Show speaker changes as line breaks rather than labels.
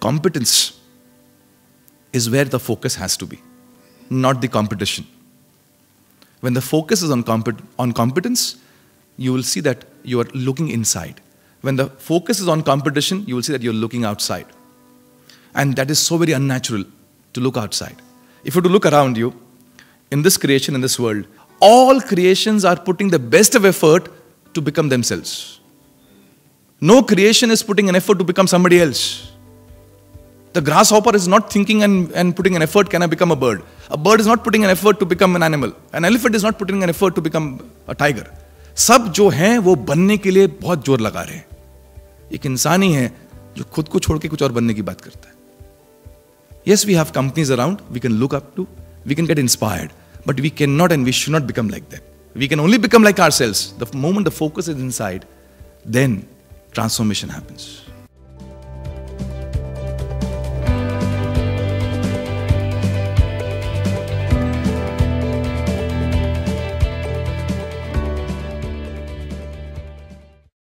competence is where the focus has to be, not the competition. When the focus is on competence, you will see that you are looking inside. When the focus is on competition, you will see that you're looking outside. And that is so very unnatural to look outside. If you were to look around you, in this creation, in this world, all creations are putting the best of effort to become themselves. No creation is putting an effort to become somebody else. The grasshopper is not thinking and putting an effort, can I become a bird? A bird is not putting an effort to become an animal. An elephant is not putting an effort to become a tiger. सब जो हैं वो बनने के लिए बहुत जोर लगा रहे हैं. एक इंसान ही है जो खुद को छोड़ के कुछ और बनने की बात करता है. Yes, we have companies around we can look up to, we can get inspired, but we cannot and we should not become like them. We can only become like ourselves. The moment the focus is inside, then transformation happens.